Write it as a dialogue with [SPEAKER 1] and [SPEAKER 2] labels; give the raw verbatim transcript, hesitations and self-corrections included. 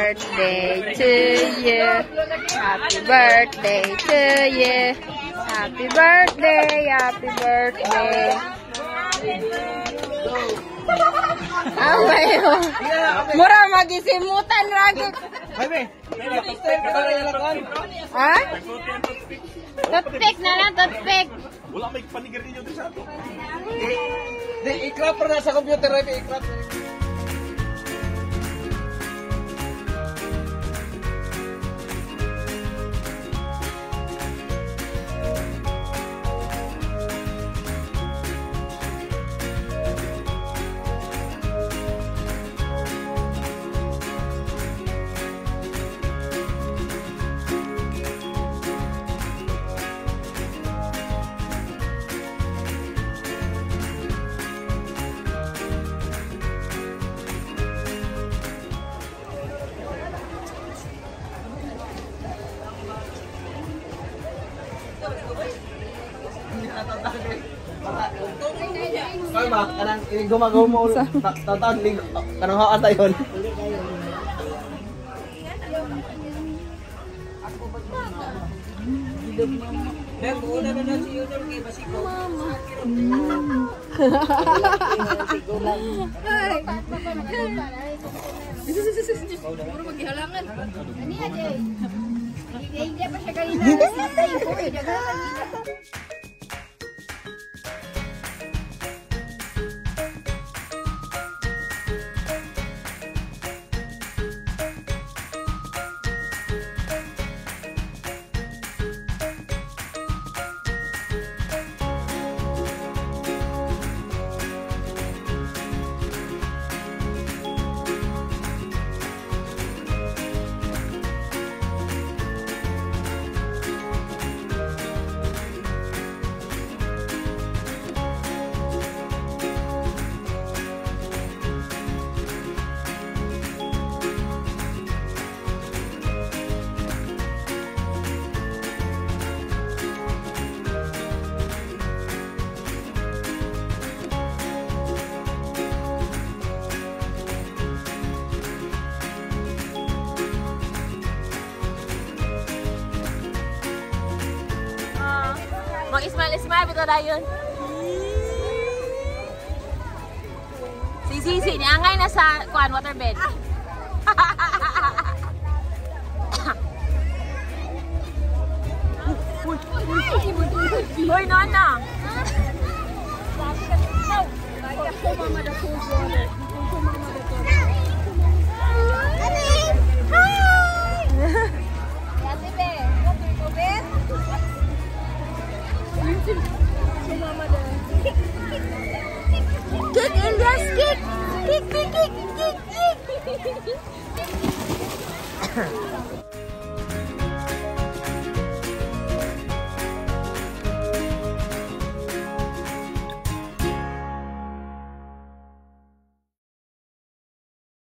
[SPEAKER 1] birthday to you. Happy birthday to you. Happy birthday, happy birthday. Ah, bayo. Mura magisimutan lagi. Ha? Toothpick na lang, toothpick.
[SPEAKER 2] Wala may panigir ninyo doon sa ato.
[SPEAKER 3] I-crop na sa computer, i-crop. Kaya ba, kanang gumagaw mo ulit, tatawag linggo, kanang haata yun. Dahil una na na si Yudol kay Basiko.
[SPEAKER 1] Puro maghihalangan. Ano yan eh? Hindi pa siya kanina. Sinatay ko eh. Dagalan nila. Mag-ismail-ismail, betul na yun. Si Sisi, niangay na sa kuan, waterbed. Uy, Nana! Kick, Elias, kick! Kick, kick, kick, kick, kick!